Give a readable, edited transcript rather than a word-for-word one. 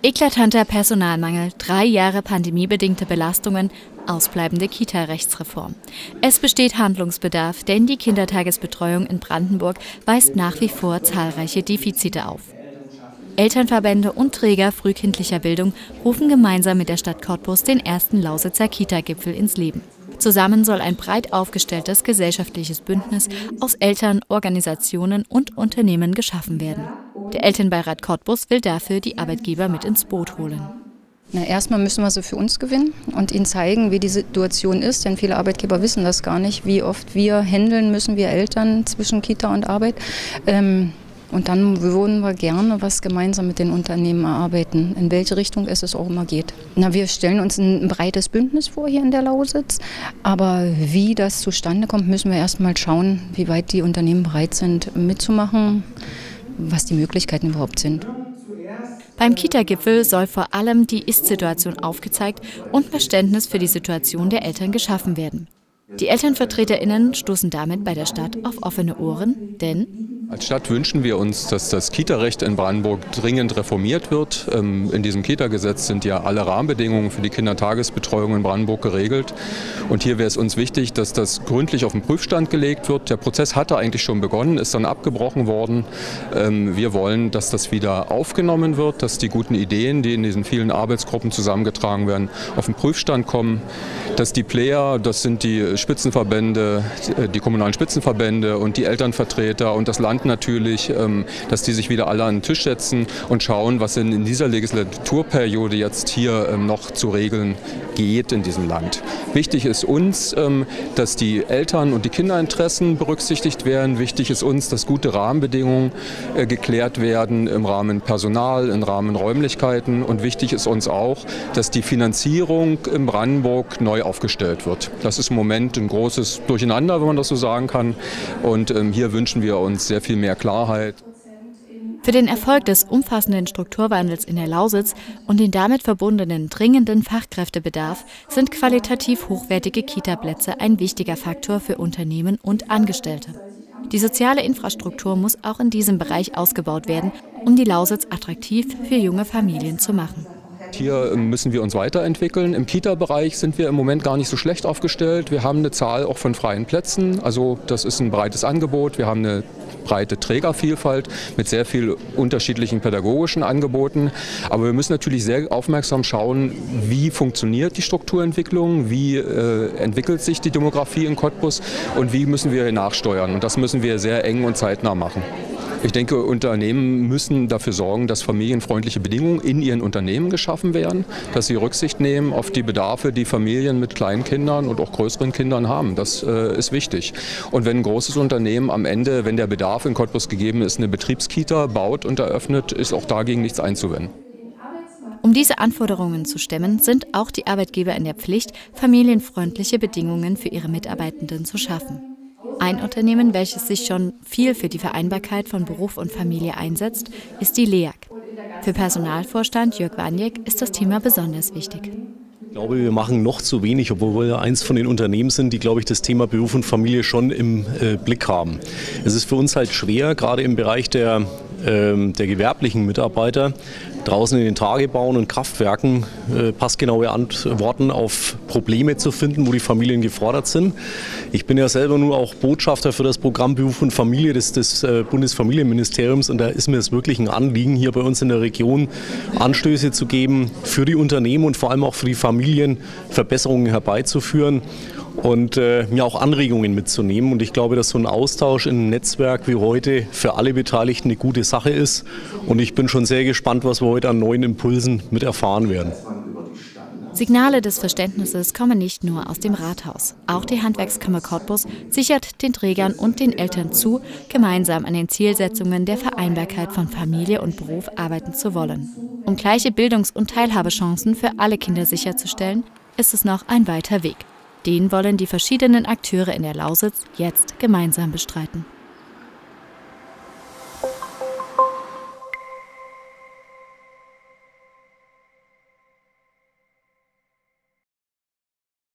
Eklatanter Personalmangel, 3 Jahre pandemiebedingte Belastungen, ausbleibende Kita-Rechtsreform. Es besteht Handlungsbedarf, denn die Kindertagesbetreuung in Brandenburg weist nach wie vor zahlreiche Defizite auf. Elternverbände und Träger frühkindlicher Bildung rufen gemeinsam mit der Stadt Cottbus den ersten Lausitzer Kita-Gipfel ins Leben. Zusammen soll ein breit aufgestelltes gesellschaftliches Bündnis aus Eltern, Organisationen und Unternehmen geschaffen werden. Der Elternbeirat Cottbus will dafür die Arbeitgeber mit ins Boot holen. Erstmal müssen wir sie für uns gewinnen und ihnen zeigen, wie die Situation ist, denn viele Arbeitgeber wissen das gar nicht, wie oft wir händeln müssen, wir Eltern zwischen Kita und Arbeit. Und dann würden wir gerne was gemeinsam mit den Unternehmen erarbeiten, in welche Richtung es auch immer geht. Wir stellen uns ein breites Bündnis vor hier in der Lausitz, aber wie das zustande kommt, müssen wir erst mal schauen, wie weit die Unternehmen bereit sind mitzumachen, was die Möglichkeiten überhaupt sind. Beim Kita-Gipfel soll vor allem die Ist-Situation aufgezeigt und Verständnis für die Situation der Eltern geschaffen werden. Die ElternvertreterInnen stoßen damit bei der Stadt auf offene Ohren, denn als Stadt wünschen wir uns, dass das Kita-Recht in Brandenburg dringend reformiert wird. In diesem Kita-Gesetz sind ja alle Rahmenbedingungen für die Kindertagesbetreuung in Brandenburg geregelt. Und hier wäre es uns wichtig, dass das gründlich auf den Prüfstand gelegt wird. Der Prozess hatte eigentlich schon begonnen, ist dann abgebrochen worden. Wir wollen, dass das wieder aufgenommen wird, dass die guten Ideen, die in diesen vielen Arbeitsgruppen zusammengetragen werden, auf den Prüfstand kommen. Dass die Player, das sind die Spitzenverbände, die kommunalen Spitzenverbände und die Elternvertreter und das Land natürlich, dass die sich wieder alle an den Tisch setzen und schauen, was in dieser Legislaturperiode jetzt hier noch zu regeln geht in diesem Land. Wichtig ist uns, dass die Eltern- und die Kinderinteressen berücksichtigt werden. Wichtig ist uns, dass gute Rahmenbedingungen geklärt werden im Rahmen Personal, im Rahmen Räumlichkeiten. Und wichtig ist uns auch, dass die Finanzierung in Brandenburg neu aufgestellt wird. Das ist im Moment ein großes Durcheinander, wenn man das so sagen kann. Und hier wünschen wir uns sehr viel mehr Klarheit. Für den Erfolg des umfassenden Strukturwandels in der Lausitz und den damit verbundenen dringenden Fachkräftebedarf sind qualitativ hochwertige Kita-Plätze ein wichtiger Faktor für Unternehmen und Angestellte. Die soziale Infrastruktur muss auch in diesem Bereich ausgebaut werden, um die Lausitz attraktiv für junge Familien zu machen. Hier müssen wir uns weiterentwickeln. Im Kita-Bereich sind wir im Moment gar nicht so schlecht aufgestellt. Wir haben eine Zahl auch von freien Plätzen. Also das ist ein breites Angebot. Wir haben eine breite Trägervielfalt mit sehr viel unterschiedlichen pädagogischen Angeboten. Aber wir müssen natürlich sehr aufmerksam schauen, wie funktioniert die Strukturentwicklung, wie entwickelt sich die Demografie in Cottbus und wie müssen wir nachsteuern. Und das müssen wir sehr eng und zeitnah machen. Ich denke, Unternehmen müssen dafür sorgen, dass familienfreundliche Bedingungen in ihren Unternehmen geschaffen werden, dass sie Rücksicht nehmen auf die Bedarfe, die Familien mit kleinen Kindern und auch größeren Kindern haben. Das ist wichtig. Und wenn ein großes Unternehmen am Ende, wenn der Bedarf in Cottbus gegeben ist, eine Betriebskita baut und eröffnet, ist auch dagegen nichts einzuwenden. Um diese Anforderungen zu stemmen, sind auch die Arbeitgeber in der Pflicht, familienfreundliche Bedingungen für ihre Mitarbeitenden zu schaffen. Ein Unternehmen, welches sich schon viel für die Vereinbarkeit von Beruf und Familie einsetzt, ist die LEAG. Für Personalvorstand Jörg Waniek ist das Thema besonders wichtig. Ich glaube, wir machen noch zu wenig, obwohl wir eins von den Unternehmen sind, die, glaube ich, das Thema Beruf und Familie schon im Blick haben. Es ist für uns halt schwer, gerade im Bereich der gewerblichen Mitarbeiter, draußen in den Tagebauen und Kraftwerken passgenaue Antworten auf Probleme zu finden, wo die Familien gefordert sind. Ich bin ja selber nur auch Botschafter für das Programm Beruf und Familie des Bundesfamilienministeriums und da ist mir es wirklich ein Anliegen, hier bei uns in der Region Anstöße zu geben, für die Unternehmen und vor allem auch für die Familien Verbesserungen herbeizuführen und mir auch Anregungen mitzunehmen. Und ich glaube, dass so ein Austausch in einem Netzwerk wie heute für alle Beteiligten eine gute Sache ist. Und ich bin schon sehr gespannt, was wir heute an neuen Impulsen mit erfahren werden. Signale des Verständnisses kommen nicht nur aus dem Rathaus. Auch die Handwerkskammer Cottbus sichert den Trägern und den Eltern zu, gemeinsam an den Zielsetzungen der Vereinbarkeit von Familie und Beruf arbeiten zu wollen. Um gleiche Bildungs- und Teilhabechancen für alle Kinder sicherzustellen, ist es noch ein weiter Weg. Den wollen die verschiedenen Akteure in der Lausitz jetzt gemeinsam bestreiten.